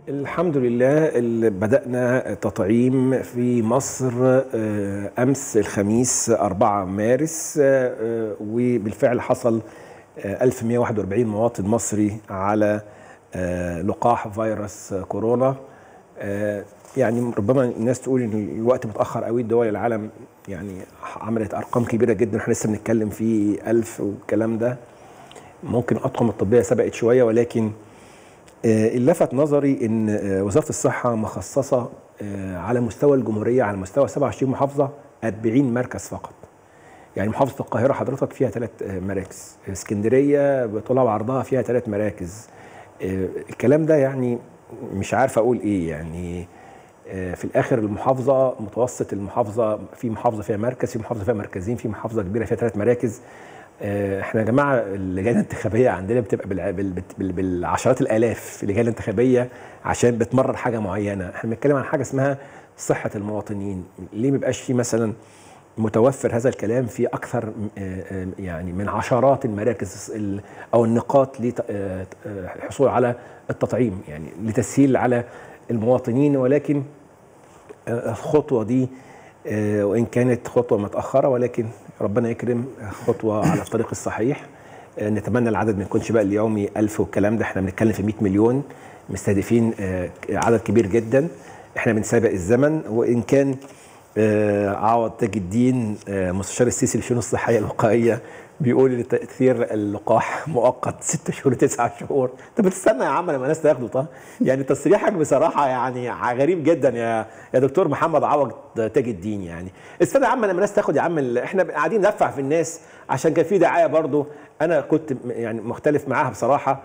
الحمد لله اللي بدأنا تطعيم في مصر أمس الخميس 4 مارس وبالفعل حصل 1141 مواطن مصري على لقاح فيروس كورونا. يعني ربما الناس تقول ان الوقت متأخر قوي، دول العالم يعني عملت أرقام كبيرة جدا، احنا لسه بنتكلم في 1000 والكلام ده. ممكن الأطقم الطبية سبقت شوية، ولكن اللي لفت نظري ان وزاره الصحه مخصصه على مستوى الجمهوريه، على مستوى 27 محافظه 40 مركز فقط. يعني محافظه القاهره حضرتك فيها 3 مراكز، اسكندريه بطولها وعرضها فيها 3 مراكز. الكلام ده يعني مش عارف اقول ايه. يعني في الاخر المحافظه، متوسط المحافظه، في محافظه فيها مركز، في محافظه فيها مركزين، في محافظه كبيره فيها 3 مراكز. احنا يا جماعه اللجان الانتخابيه عندنا بتبقى بالعشرات الالاف اللجان الانتخابيه عشان بتمرر حاجه معينه. احنا بنتكلم عن حاجه اسمها صحه المواطنين. ليه ما يبقاش في مثلا متوفر هذا الكلام في اكثر يعني من عشرات المراكز او النقاط للحصول على التطعيم، يعني لتسهيل على المواطنين. ولكن الخطوه دي وإن كانت خطوة متأخرة، ولكن ربنا يكرم، خطوة على الطريق الصحيح. نتمنى العدد ما يكونش بقى اليومي 1000 والكلام ده. احنا بنتكلم في 100 مليون مستهدفين، عدد كبير جدا. احنا بنسابق الزمن. وإن كان عوض تاج الدين مستشار السيسي للشؤون الصحية الوقائية بيقول ان تاثير اللقاح مؤقت 6 شهور 9 شهور. انت بتستنى يا عم لما الناس تاخده؟ طب يعني تصريحك بصراحه يعني غريب جدا يا دكتور محمد عوض تاج الدين. يعني استنى يا عم لما الناس تاخد. يا عم احنا قاعدين ندفع في الناس عشان كان في دعايه برضو. انا كنت يعني مختلف معاها بصراحه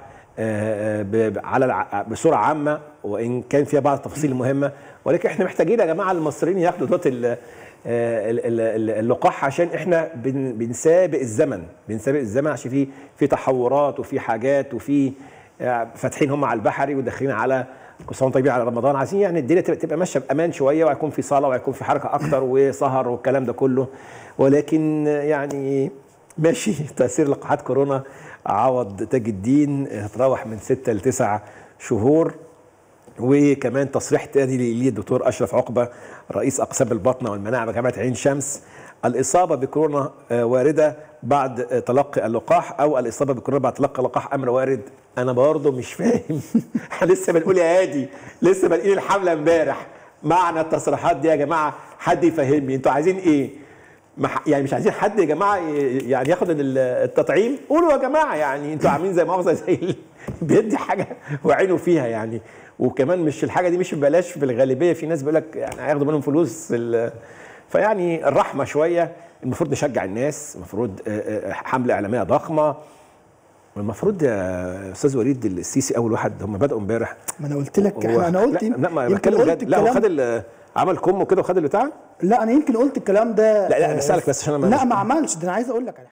بصوره عامه، وان كان فيها بعض التفاصيل المهمه. ولكن احنا محتاجين يا جماعه المصريين ياخدوا دوت اللقاح، عشان احنا بنسابق الزمن، عشان في تحورات وفي حاجات، وفي فاتحين هم على البحري وداخلين على كل سنه طيبين على رمضان. عايزين يعني الدنيا تبقى ماشيه بامان شويه، وهيكون في صلاه وهيكون في حركه اكتر وسهر والكلام ده كله. ولكن يعني ماشي. تاثير لقاحات كورونا عوض تاج الدين هتروح من 6 ل 9 شهور. وكمان تصريح تاني للدكتور اشرف عقبه رئيس اقسام الباطنه والمناعه بجامعه عين شمس: الاصابه بكورونا وارده بعد تلقي اللقاح، او الاصابه بكورونا بعد تلقي اللقاح امر وارد. انا برضه مش فاهم. احنا لسه بنقول يا هادي، لسه بادئين الحمله امبارح. معنى التصريحات دي يا جماعه حد يفهمني، انتوا عايزين ايه؟ يعني مش عايزين حد يا جماعه يعني ياخد التطعيم؟ قولوا يا جماعه، يعني انتوا عاملين زي مؤاخذه زي بيدي حاجه وعينه فيها يعني. وكمان مش الحاجه دي مش ببلاش في الغالبيه، في ناس بيقول لك يعني هياخدوا منهم فلوس. فيعني الرحمه شويه. المفروض نشجع الناس، المفروض حمله اعلاميه ضخمه. والمفروض يا استاذ وليد السيسي اول واحد، هم بداوا امبارح. ما انا قلت لك، انا قلت لا ما بتكلم جد. لا هو خد عمل كم كده وخد البتاع. لا انا يمكن قلت الكلام ده. لا بسالك بس عشان لا ما عملش ده، انا عايز اقول لك على